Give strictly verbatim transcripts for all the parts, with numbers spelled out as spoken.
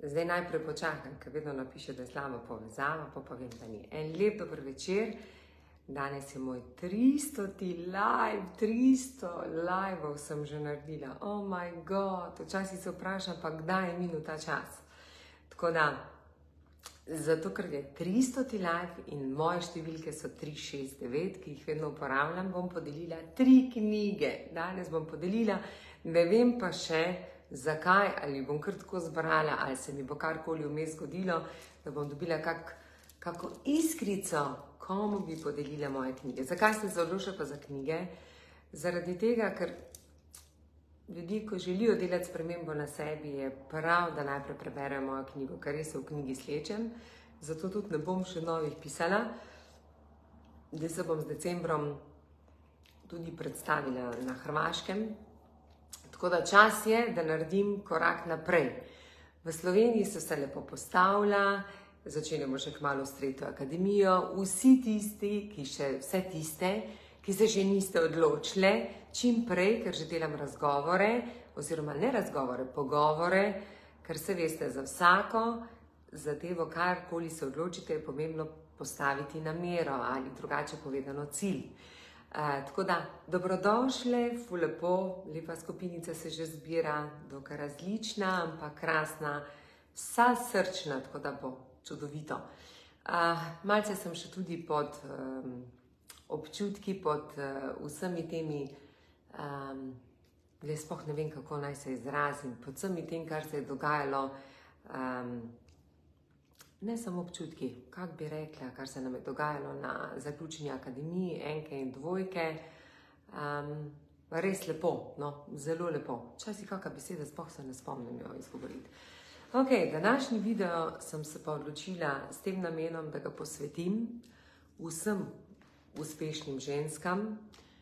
Zdaj najprej počakam, ker vedno napiše, da je slaba povezava, pa povem, da ni. En lep dober večer. Danes je moj tristoti live, tristo liveov sem že naredila. Oh my god, včasih se vprašam, pa kdaj je minil ta čas. Tako da, zato ker je tristoti live in moje številke so tri šest devet, ki jih vedno uporabljam, bom podelila tri knjige. Danes bom podelila, ne vem pa še, zakaj, ali bom kar tako zbrala, ali se mi bo karkoli vmes zgodilo, da bom dobila kak, kako iskrico, komu bi podelila moje knjige. Zakaj sem se odločila pa za knjige? Zaradi tega, ker ljudi, ko želijo delati spremembo na sebi, je prav, da najprej preberejo mojo knjigo, ker res se v knjigi slečem, zato tudi ne bom še novih pisala. Zdaj se bom z decembrom tudi predstavila na Hrvaškem. Tako da čas je, da naredim korak naprej. V Sloveniji so se lepo postavila, začenjamo še kmalu s tretjo akademijo. Vsi tisti, ki še vse tiste, ki se še niste odločile, čim prej, ker že delam razgovore, oziroma ne razgovore, pogovore, ker se veste, za vsako zadevo, karkoli se odločite, je pomembno postaviti namero ali drugače povedano cilj. Uh, tako da, dobrodošle, ful lepo, lepa skupinica se že zbira, dokaj različna, ampak krasna, vsa srčna, tako da bo čudovito. Uh, malce sem še tudi pod um, občutki, pod uh, vsemi temi, um, zdaj sploh ne vem, kako naj se izrazim, pod vsemi tem, kar se je dogajalo, um, ne samo občutki, kak bi rekla, kar se nam je dogajalo na zaključni akademiji, enke in dvojke. Um, res lepo, no, zelo lepo. Včasih kakšna beseda, sploh se ne spomnim jo izgovoriti. Ok, današnji video sem se pa odločila s tem namenom, da ga posvetim vsem uspešnim ženskam,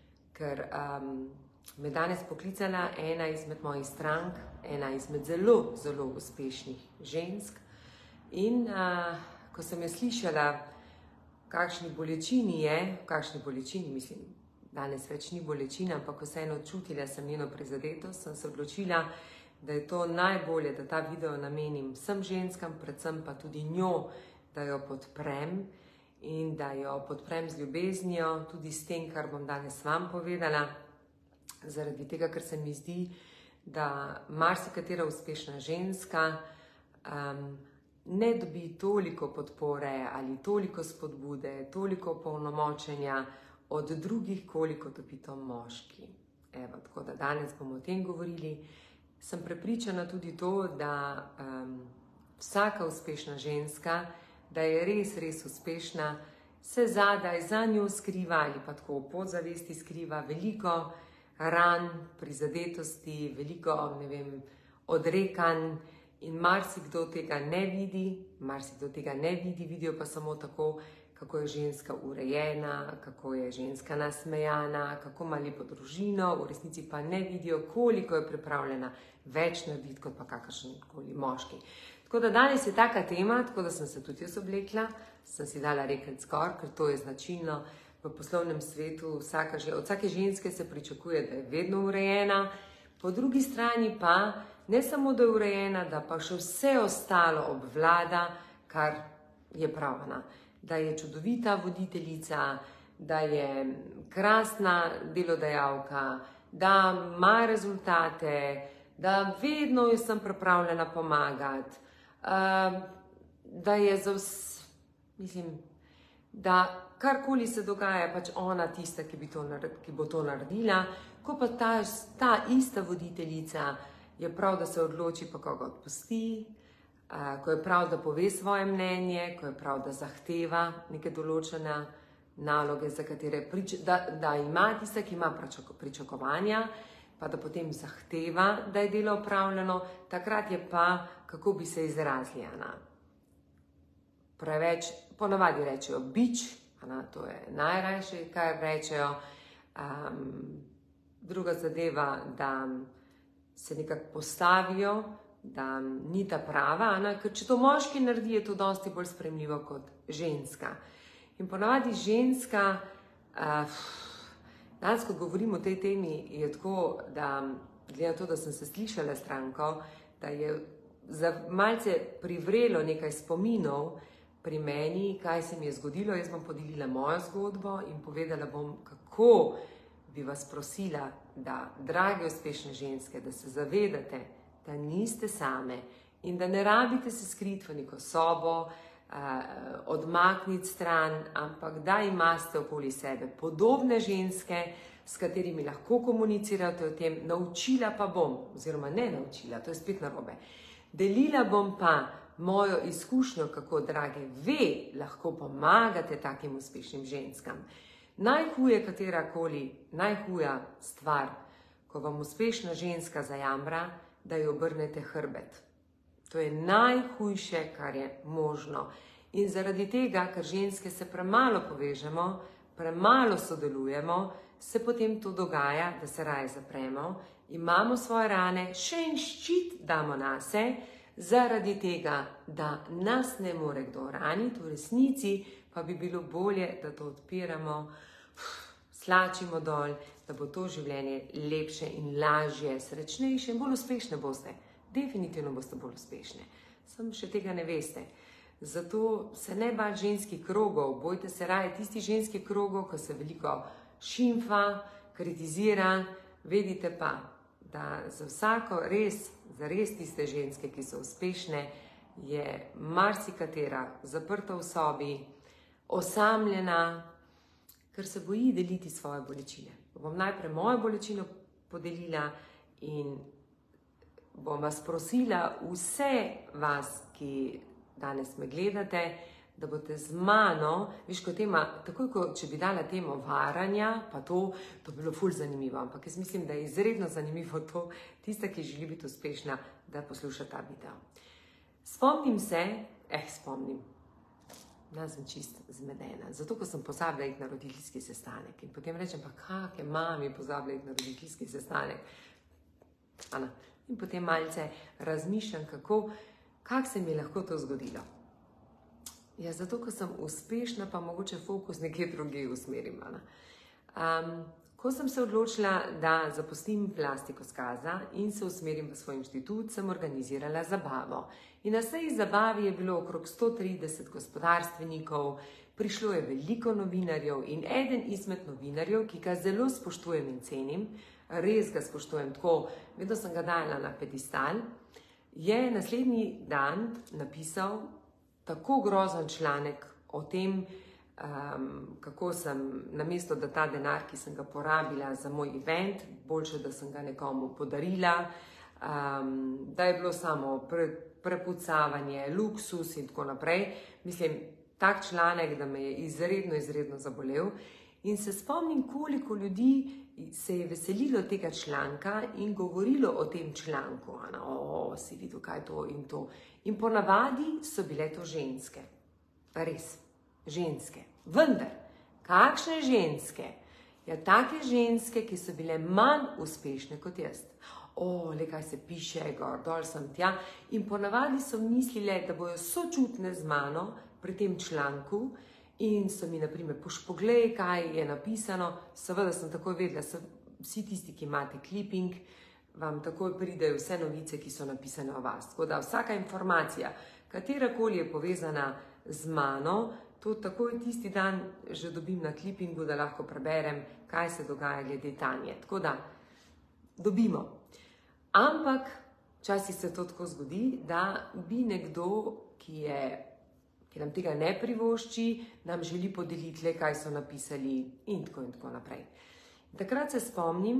ker um, me danes poklicala ena izmed mojih strank, ena izmed zelo, zelo uspešnih žensk. In uh, ko sem jo slišala, v kakšni bolečini je, v kakšni bolečini, mislim, danes več ni bolečina, ampak ko vseeno čutila sem njeno prizadetost, sem se odločila, da je to najbolje, da ta video namenim vsem ženskam, predvsem pa tudi njo, da jo podprem in da jo podprem z ljubeznijo, tudi s tem, kar bom danes vam povedala, zaradi tega, ker se mi zdi, da marsikatera uspešna ženska um, ne dobi toliko podpore ali toliko spodbude, toliko polnomočenja od drugih, koliko dobi to moški. Evo, tako da danes bomo o tem govorili. Sem prepričana tudi to, da um, vsaka uspešna ženska, da je res, res uspešna, se zadaj za njo skriva ali pa tako v podzavesti skriva veliko ran, prizadetosti, veliko, ne vem, odrekanj. In marsikdo tega ne vidi, marsikdo tega ne vidi, vidijo pa samo tako, kako je ženska urejena, kako je ženska nasmejana, kako ima lepo družino, v resnici pa ne vidijo, koliko je pripravljena več narediti, kot pa kakršenkoli moški. Tako da danes je taka tema, tako da sem se tudi jaz oblekla, sem si dala rekelc gor, ker to je značilno v poslovnem svetu. Vsaka, od vsake ženske se pričakuje, da je vedno urejena, po drugi strani pa ne samo, da je urejena, da pa še vse ostalo obvlada, kar je pravna. Da je čudovita voditeljica, da je krasna delodajalka, da ima rezultate, da vedno jo sem pripravljena pomagati, da je za vse, mislim, da karkoli se dogaja, pač ona tista, ki, bi to, ki bo to naredila, ko pa ta, ta ista voditeljica je prav, da se odloči, pa koga odpusti, ko je prav, da pove svoje mnenje, ko je prav, da zahteva neke določene naloge, za katere prič, da, da ima tista, ki ima pričakovanja, pa da potem zahteva, da je delo opravljeno, takrat je pa, kako bi se izrazili. Preveč, ponavadi rečejo bič, to je najrajše, kar rečejo. Um, druga zadeva, da se nekako postavijo, da ni ta prava, ne? Ker če to moški naredi, je to dosti bolj sprejemljivo kot ženska. In ponavadi ženska, uh, danes, ko govorim o tej temi, je tako, da glede na to, da sem se slišala stranko, da je malce privrelo nekaj spominov pri meni, kaj se mi je zgodilo. Jaz bom podelila mojo zgodbo in povedala bom, kako bi vas prosila, da, drage uspešne ženske, da se zavedate, da niste same in da ne rabite se skriti v neko sobo, odmakniti stran, ampak da imate okoli sebe podobne ženske, s katerimi lahko komunicirate o tem. Naučila pa bom, oziroma ne naučila, to je spet narobe, delila bom pa mojo izkušnjo, kako, drage, ve lahko pomagate takim uspešnim ženskam. Najhuje katerakoli, najhuja stvar, ko vam uspešna ženska zajamra, da jo obrnete hrbet. To je najhujše, kar je možno. In zaradi tega, ker ženske se premalo povežemo, premalo sodelujemo, se potem to dogaja, da se raje zapremo, imamo svoje rane, še en ščit damo nase, zaradi tega, da nas ne more kdo raniti, v resnici pa bi bilo bolje, da to odpiramo, slačimo dol, da bo to življenje lepše in lažje, srečnejše in bolj uspešne boste. Definitivno boste bolj uspešne. Sam še tega ne veste. Zato se ne bati ženskih krogov, bojte se raje tistih ženskih krogov, ko se veliko šimfa, kritizira. Vedite pa, da za vsako res, za res tiste ženske, ki so uspešne, je marsikatera zaprta v sobi, osamljena, ker se boji deliti svoje bolečine. Bom najprej mojo bolečino podelila in bom vas prosila, vse vas, ki danes me gledate, da boste z mano, viš, ko tema, takoj, ko, če bi dala temo varanja, pa to, to bi bilo ful zanimivo, ampak jaz mislim, da je izredno zanimivo to, tista, ki želi biti uspešna, da posluša ta video. Spomnim se, eh, spomnim, jaz sem čist zmedena, zato, ko sem pozabila iti na roditeljski sestanek in potem rečem, pa kak je mami pozabila iti na roditeljski sestanek? Ana. In potem malce razmišljam, kako, kak se mi je lahko to zgodilo. Ja, zato, ko sem uspešna, pa mogoče fokus nekje drugje usmerim. Um, ko sem se odločila, da zapustim plastiko skaza in se usmerim v svoj inštitut, sem organizirala zabavo. In na tej zabavi je bilo okrog sto trideset gospodarstvenikov, prišlo je veliko novinarjev in eden izmed novinarjev, ki ga zelo spoštujem in cenim, res ga spoštujem tako, vedno sem ga dala na pedestal, je naslednji dan napisal tako grozen članek o tem, um, kako sem, namesto da ta denar, ki sem ga porabila za moj event, boljše, da sem ga nekomu podarila, um, da je bilo samo pre, prepucavanje, luksus in tako naprej. Mislim, tak članek, da me je izredno, izredno zabolel. In se spomnim, koliko ljudi se je veselilo tega članka in govorilo o tem članku. O, si videl, kaj je to in to. In ponavadi so bile to ženske. Res, ženske. Vendar, kakšne ženske? Ja, take ženske, ki so bile manj uspešne kot jaz. O, le kaj se piše, gor, dol sem tja. In ponavadi so mislile, da bojo sočutne z mano pri tem članku, in so mi, naprimer, poglej, kaj je napisano. Seveda sem takoj vedela, vsi tisti, ki imate clipping, vam takoj pridejo vse novice, ki so napisane o vas. Tako da vsaka informacija, katerakoli je povezana z mano, to takoj tisti dan že dobim na clippingu, da lahko preberem, kaj se dogaja glede Tanje. Tako da dobimo. Ampak včasih se to tako zgodi, da bi nekdo, ki je ki nam tega ne privošči, nam želi podeliti le, kaj so napisali in tako in tako naprej. Takrat se spomnim,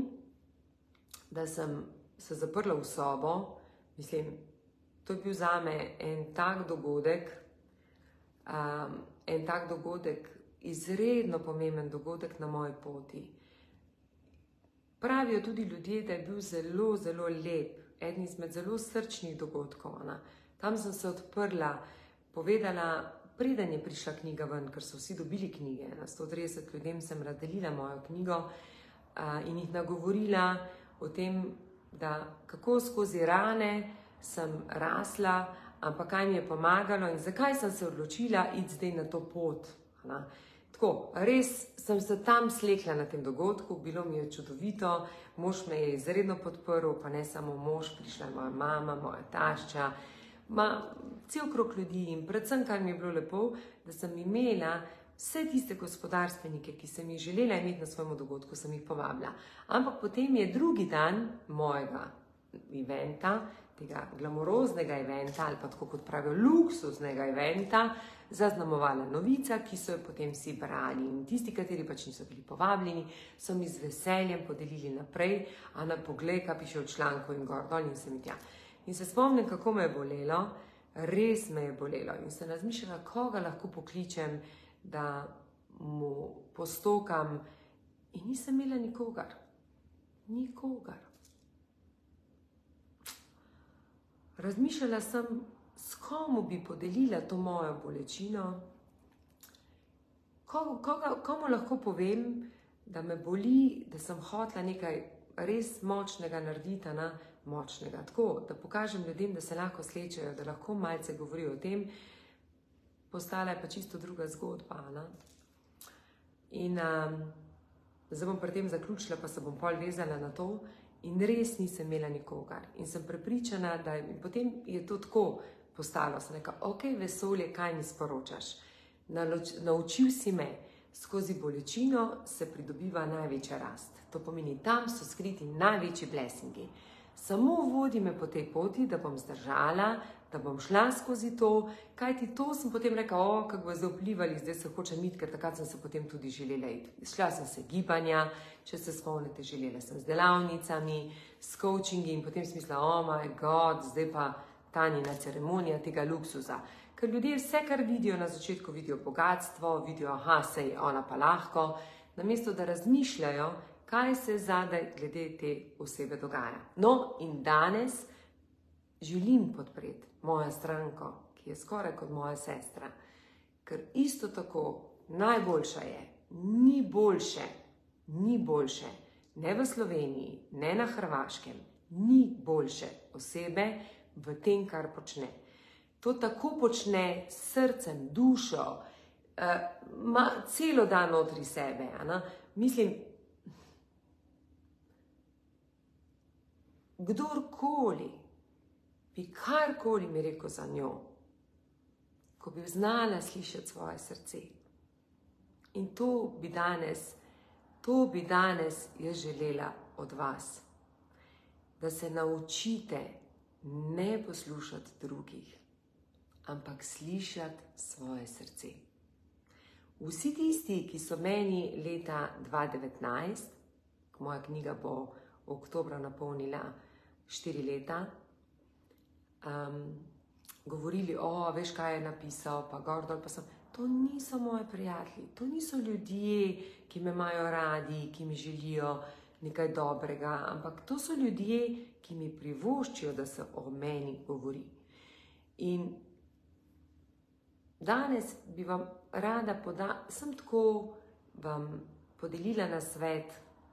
da sem se zaprla v sobo, mislim, to je bil zame en tak dogodek, um, en tak dogodek, izredno pomemben dogodek na moji poti. Pravijo tudi ljudje, da je bil zelo, zelo lep, eden izmed zelo srčnih dogodkov. Ona. Tam sem se odprla, povedala, preden je prišla knjiga ven, ker so vsi dobili knjige. Na sto trideset ljudem sem razdelila mojo knjigo a, in jih nagovorila o tem, da kako skozi rane sem rasla, ampak kaj mi je pomagalo in zakaj sem se odločila iti zdaj na to pot. Na. tako, res sem se tam slekla na tem dogodku, bilo mi je čudovito, mož me je izredno podprl, pa ne samo mož, prišla je moja mama, moja tašča, ma, cel krog ljudi in predvsem, kar mi je bilo lepo, da sem imela vse tiste gospodarstvenike, ki sem jih želela imeti na svojem dogodku, sem jih povabila. Ampak potem je drugi dan mojega eventa, tega glamuroznega eventa ali pa tako kot pravijo luksuznega eventa, zaznamovala novica, ki so jo potem vsi brali in tisti, kateri pač niso bili povabljeni, so mi z veseljem podelili naprej, a na pogled, kaj piše v članku in gor dol in sem tja. In se spomnim, kako me je bolelo, res me je bolelo in sem razmišljala, koga lahko pokličem, da mu postokam in nisem imela nikogar. Nikogar. Razmišljala sem, s komu bi podelila to mojo bolečino, koga, koga, komu lahko povem, da me boli, da sem hotela nekaj res močnega narediti, na močnega, tako, da pokažem ljudem, da se lahko slečejo, da lahko malce govorijo o tem, postala je pa čisto druga zgodba. Ne? In um, zdaj bom pri tem zaključila, pa se bom pol vezala na to, in res nisem imela nikogar. In sem prepričana, da je, potem je to tako postalo. Sem rekla, ok, vesolje, kaj mi sporočaš? Naloč, naučil si me, skozi bolečino se pridobiva največja rast. To pomeni, tam so skriti največji blessingi. Samo vodi me po tej poti, da bom zdržala, da bom šla skozi to, kajti to sem potem rekla, o, kako bo zdaj vplivali, zdaj se hočem iti, ker takrat sem se potem tudi želela iti. Šla sem se gibanja, če se spomnite, želela sem z delavnicami, s coachingi in potem sem mislila, oh my god, zdaj pa Tanjina ceremonija tega luksuza. Ker ljudje vse, kar vidijo na začetku, vidijo bogatstvo, vidijo, aha, sej ona pa lahko, namesto da razmišljajo, kaj se zadaj glede te osebe dogaja. No, in danes želim podpreti mojo stranko, ki je skoraj kot moja sestra, ker isto tako najboljša je, ni boljše, ni boljše, ne v Sloveniji, ne na Hrvaškem, ni boljše osebe v tem, kar počne. To tako počne s srcem, dušo, uh, ma celo dan notri sebe. A mislim, kdorkoli bi karkoli mi rekel za njo, ko bi znala slišati svoje srce. In to bi danes, to bi danes jaz želela od vas, da se naučite ne poslušati drugih, ampak slišati svoje srce. Vsi tisti, ki so meni leta dva tisoč devetnajst, moja knjiga bo oktobra napolnila štiri leta, um, govorili, o, veš, kaj je napisal, pa gor dol, pa sem, to niso moji prijatelji, to niso ljudje, ki me imajo radi, ki mi želijo nekaj dobrega, ampak to so ljudje, ki mi privoščijo, da se o meni govori. In danes bi vam rada podala, sem tako vam podelila na svet,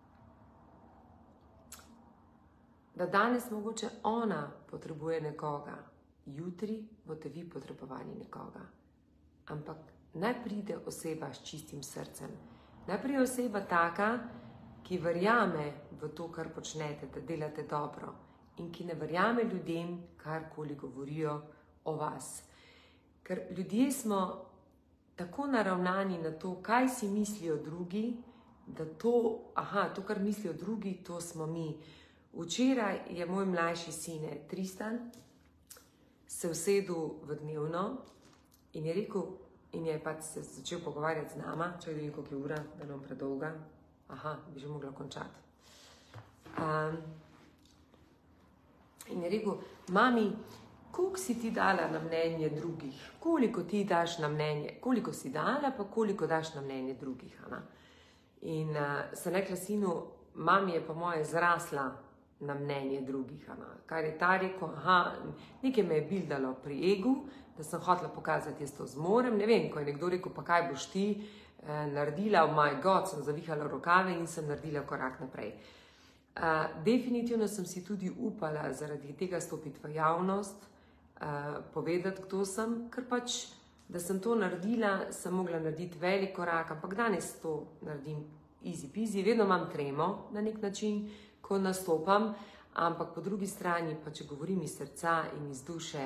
da danes mogoče ona potrebuje nekoga, jutri boste vi potrebovali nekoga. Ampak naj pride oseba s čistim srcem, naj pride oseba taka, ki verjame v to, kar počnete, da delate dobro in ki ne verjame ljudem, karkoli govorijo o vas. Ker ljudje smo tako naravnani na to, kaj si mislijo drugi, da to, aha, to, kar mislijo drugi, to smo mi. Včeraj je moj mlajši sine Tristan se usedel v dnevno in je rekel, in je pač se začel pogovarjati z nama, če vidim, koliko je ura, da nam predolga. Aha, bi že mogla končati. Um, in je rekel, mami, koliko si ti dala na mnenje drugih? Koliko ti daš na mnenje? Koliko si dala, pa koliko daš na mnenje drugih? Ana? In uh, sem rekla sinu, mami je po moje zrasla na mnenje drugih. Ana? Kar je ta rekel, aha, nekaj me je bildalo pri egu, da sem hotela pokazati, jaz to zmorem. Ne vem, ko je nekdo rekel, pa kaj boš ti eh, naredila, oh my god, sem zavihala rokave in sem naredila korak naprej. Uh, definitivno sem si tudi upala zaradi tega stopiti v javnost, uh, povedati, kdo sem, ker pač Da sem to naredila, sem mogla narediti velik korak, ampak danes to naredim easy peasy, vedno imam tremo na nek način, ko nastopam, ampak po drugi strani, pa če govorim iz srca in iz duše,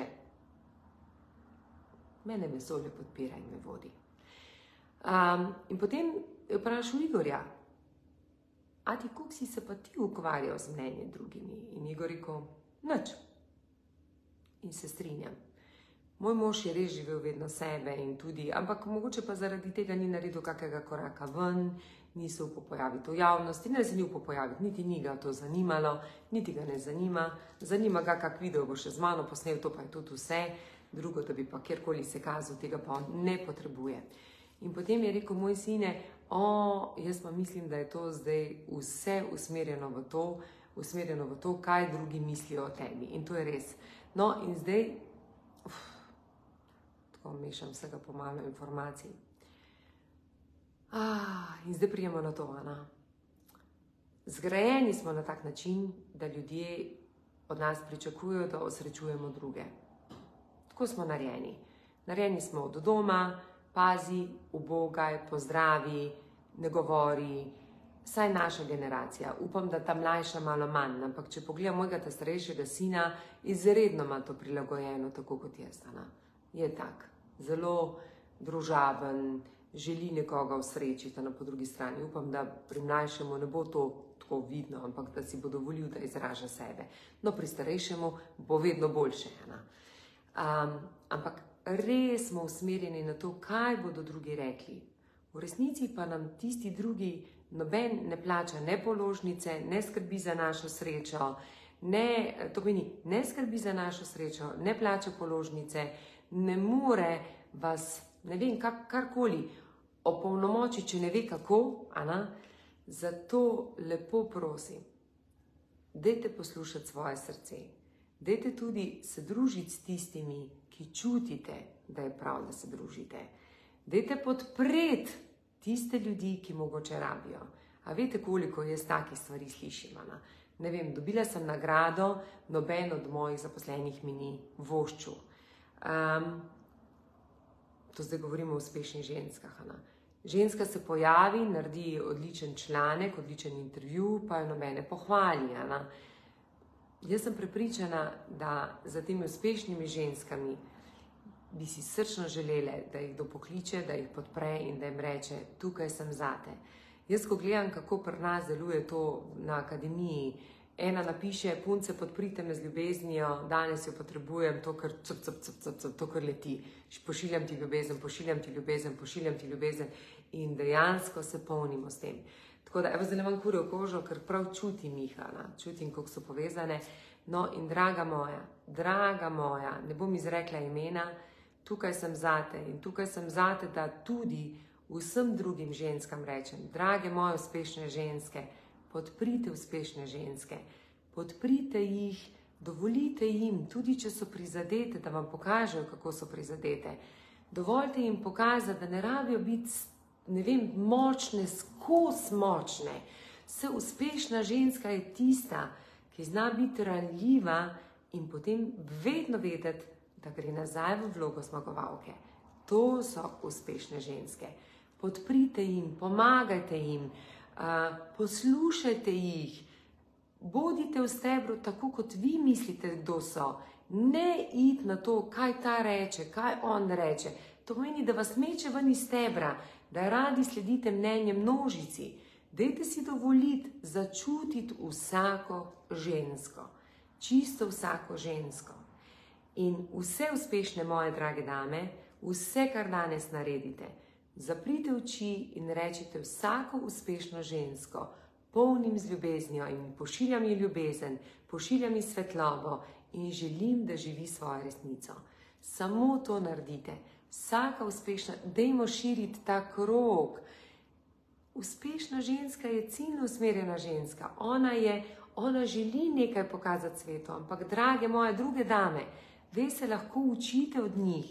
mene vesolje podpira in me vodi. Um, in potem je vprašal Igorja, a ti, koliko si se pa ti ukvarjal z mnenjem drugimi? In Igor rekel, nič. In se strinjam. Moj mož je res živel vedno sebe in tudi, ampak mogoče pa zaradi tega ni naredil kakega koraka ven, ni se upal pojaviti v javnosti, ne se ni upal pojaviti, niti ni ga to zanimalo, niti ga ne zanima, zanima ga, kak video bo še z mano posnel, to pa je tudi vse, drugo, da bi pa kjerkoli se kazal, tega pa on ne potrebuje. In potem je rekel moj sine, o, jaz pa mislim, da je to zdaj vse usmerjeno v to, usmerjeno v to, kaj drugi mislijo o tebi. In to je res. No, in zdaj, uf, tako mešam vsega pomalo informacij. Ah, in zdaj prijemo na to, Ana. Zgrajeni smo na tak način, da ljudje od nas pričakujejo, da osrečujemo druge. Tako smo narejeni. Narejeni smo od doma, pazi, ubogaj, pozdravi, ne govori, saj naša generacija. Upam, da ta mlajša malo manj, ampak če pogledam mojega ta starejšega sina, izredno ima to prilagojeno, tako kot jaz, Ana. Je tak, zelo družaben, želi nekoga osrečiti, na po drugi strani. Upam, da pri mlajšemu ne bo to tako vidno, ampak da si bo dovolil, da izraža sebe. No, pri starejšemu bo vedno boljše, Ana. Um, ampak res smo usmerjeni na to, kaj bodo drugi rekli. V resnici pa nam tisti drugi noben ne plača ne položnice, ne skrbi za našo srečo, ne, to pomeni, ne skrbi za našo srečo, ne plača položnice, ne more vas, ne vem, kak, karkoli opolnomoči, če ne ve kako, Ana, zato lepo prosim, dajte poslušati svoje srce, dajte tudi se družiti s tistimi, ki čutite, da je prav, da se družite. Dajte podpreti tiste ljudi, ki mogoče rabijo. A veste, koliko jaz takih stvari slišim, Ana? Ne vem, dobila sem nagrado, noben od mojih zaposlenih mi ni voščil. Um, to zdaj govorimo o uspešnih ženskah, Ana. Ženska se pojavi, naredi odličen članek, odličen intervju, pa jo nobene pohvali, Ana. Jaz sem prepričana, da za temi uspešnimi ženskami bi si srčno želele, da jih dopokliče, da jih podpre in da jim reče, tukaj sem zate. Jaz, ko gledam, kako pri nas deluje to na akademiji, ena napiše, punce, podprite me z ljubeznijo, danes jo potrebujem, to, kar, cup, cup, cup, cup, cup, to, kar leti. Pošiljam ti ljubezen, pošiljam ti ljubezen, pošiljam ti ljubezen in dejansko se polnimo s tem. Tako da, evo, zdaj imam kurjo kožo, ker prav čutim jih, Ana, čutim, kako so povezane. No, in draga moja, draga moja, ne bom izrekla imena, tukaj sem zate in tukaj sem zate, da tudi vsem drugim ženskam rečem, drage moje uspešne ženske, podprite uspešne ženske, podprite jih, dovolite jim, tudi če so prizadete, da vam pokažejo, kako so prizadete. Dovolite jim pokazati, da ne rabijo biti, ne vem, močne, skos močne. Vse uspešna ženska je tista, ki zna biti ranljiva in potem vedno vedeti, da gre nazaj v vlogo zmagovalke. To so uspešne ženske. Podprite jim, pomagajte jim, uh, poslušajte jih, bodite v stebru tako, kot vi mislite, kdo so. Ne iti na to, kaj ta reče, kaj on reče. To pomeni, da vas meče ven iz stebra, da radi sledite mnenje množici. Dajte si dovoliti začutiti vsako žensko, čisto vsako žensko. In vse uspešne moje drage dame, vse, kar danes naredite, zaprite oči in rečite vsako uspešno žensko, polnim z ljubeznijo in pošiljam ji ljubezen, pošiljam ji svetlobo in želim, da živi svojo resnico. Samo to naredite. Vsaka uspešna, dajmo širiti ta krog. Uspešna ženska je ciljno usmerjena ženska. Ona je, ona želi nekaj pokazati svetu, ampak drage moje druge dame, ve se lahko učite od njih.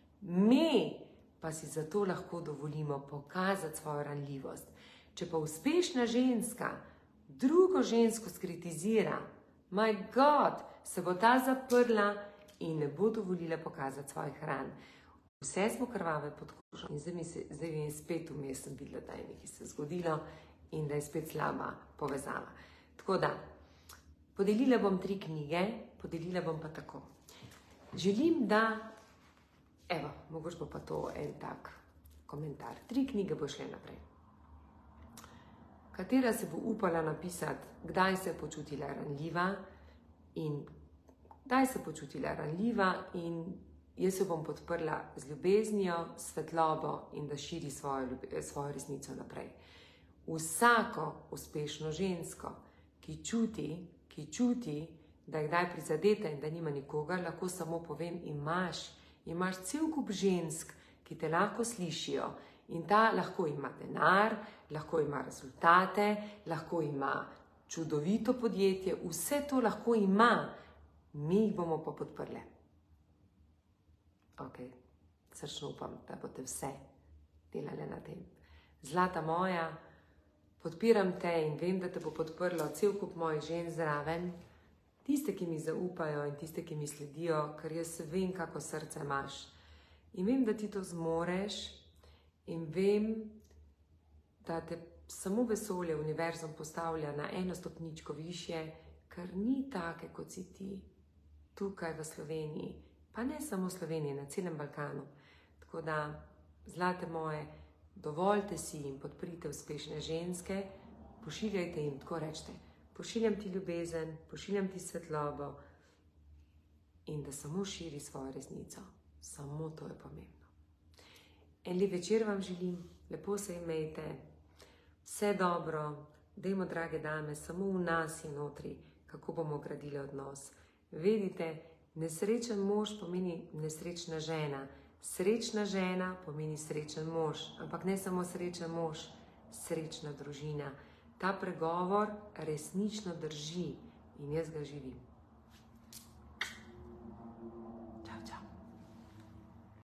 Me pa si zato lahko dovolimo pokazati svojo ranljivost. Če pa uspešna ženska drugo žensko skritizira, my God, se bo ta zaprla in ne bo dovolila pokazati svojih ran. Vse smo krvave pod kožo in zdaj mi, se, zdaj mi je spet vmes sem videla, da je nekaj se zgodilo in da je spet slaba povezava. Tako da, podelila bom tri knjige, podelila bom pa tako. Želim, da, evo, mogoče bo pa to en tak komentar. Tri knjige bo šle naprej. Katera se bo upala napisati, kdaj se je počutila ranljiva in kdaj se je počutila ranljiva in jaz jo bom podprla z ljubeznijo, svetlobo in da širi svojo, svojo resnico naprej. Vsako uspešno žensko, ki čuti, ki čuti, da je kdaj prizadeta in da nima nikogar, lahko samo povem, imaš, imaš cel kup žensk, ki te lahko slišijo in ta lahko ima denar, lahko ima rezultate, lahko ima čudovito podjetje, vse to lahko ima, mi jih bomo pa podprle. Ok, srčno upam, da boste vse delali na tem. Zlata moja, podpiram te in vem, da te bo podprlo cel kup mojih žen zraven, tiste, ki mi zaupajo in tiste, ki mi sledijo, ker jaz vem, kako srce imaš. In vem, da ti to zmoreš in vem, da te samo vesolje, univerzum postavlja na eno stopničko višje, ker ni take, kot si ti tukaj v Sloveniji. Pa ne samo v Sloveniji, na celem Balkanu. Tako da, zlate moje, dovoljte si in podprite uspešne ženske, pošiljajte jim, tako rečete, pošiljam ti ljubezen, pošiljam ti svetlobo in da samo širi svojo resnico. Samo to je pomembno. En lep večer vam želim, lepo se imejte, vse dobro, dajmo, drage dame, samo v nas in notri, kako bomo gradili odnos. Vedite, nesrečen mož pomeni nesrečna žena, srečna žena pomeni srečen mož, ampak ne samo srečen mož, srečna družina. Ta pregovor resnično drži in jaz ga živim.